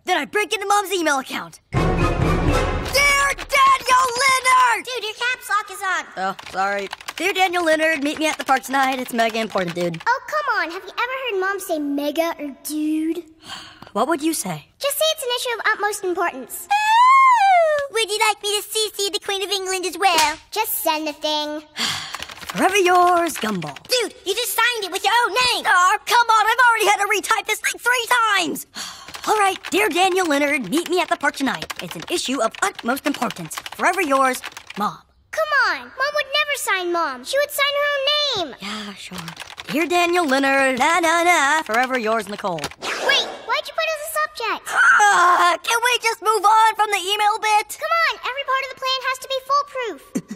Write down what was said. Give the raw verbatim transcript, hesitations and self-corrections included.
Then I break into Mom's email account. Dear Daniel Leonard! Dude, your caps lock is on. Oh, sorry. Dear Daniel Leonard, meet me at the park tonight. It's mega important, dude. Oh, come on. Have you ever heard Mom say mega or dude? What would you say? Just say it's an issue of utmost importance. Ooh, would you like me to C C the Queen of England as well? Just send the thing. Forever yours, Gumball. Dude, you just signed it with your own name. Oh, come on. I've already had to retype this thing three times. All right, dear Daniel Leonard, meet me at the park tonight. It's an issue of utmost importance. Forever yours, Mom. Come on. Mom would never sign Mom. She would sign her own name. Yeah, sure. Dear Daniel Leonard, na na na, forever yours, Nicole. Wait, why'd you put it as a subject? Ah, can we just move on from the email bit? Come on, every part of the plan has to be foolproof.